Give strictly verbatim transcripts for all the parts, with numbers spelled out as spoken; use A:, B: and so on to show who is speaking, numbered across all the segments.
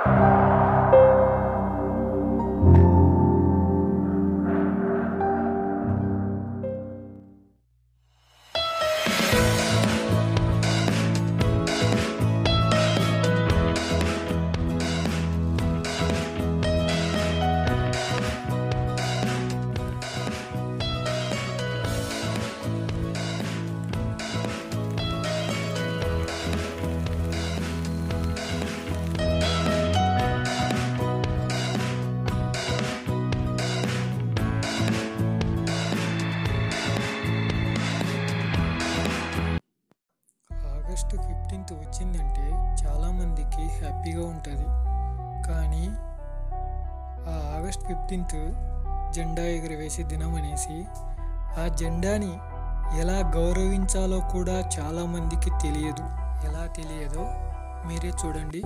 A: August fifteenth వచ్చిందంటే చాలామందికి హ్యాపీగా ఉంటుంది. కానీ ఆ ఆగస్ట్ ఫిఫ్టీన్త్ జెండా ఎగురవేసే దినం అనేసి ఆ జెండాని ఎలా గౌరవించాలో కూడా చాలామందికి తెలియదు. ఎలా తెలియదో మీరే చూడండి.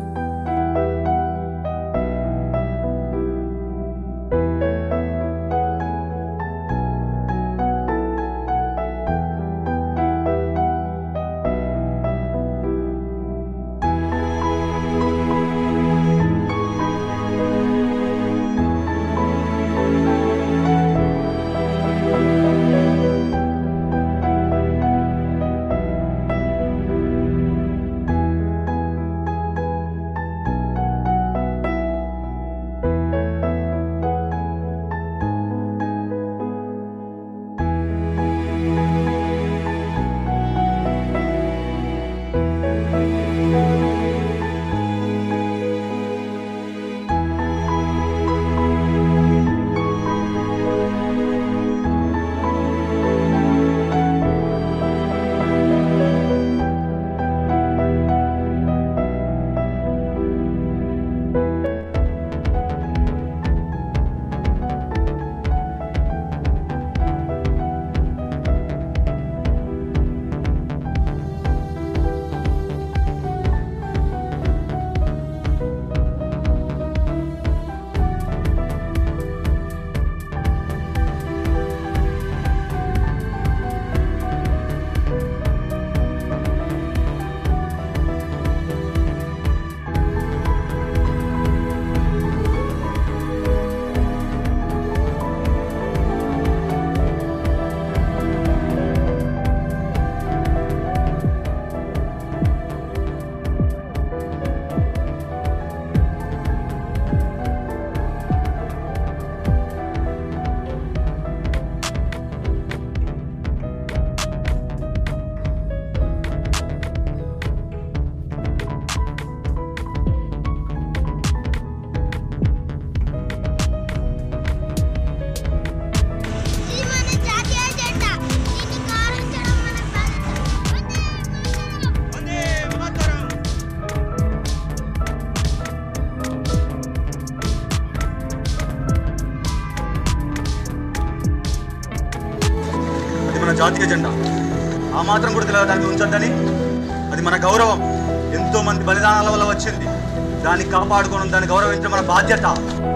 B: జాతీయ జెండా ఆ మాత్రం కూడా తెలియదు దాన్ని ఉంచొద్దని. అది మన గౌరవం, ఎంతో మంది బలిదానాల వల్ల వచ్చింది. దాన్ని కాపాడుకోవడం, దాన్ని గౌరవించడం మన బాధ్యత.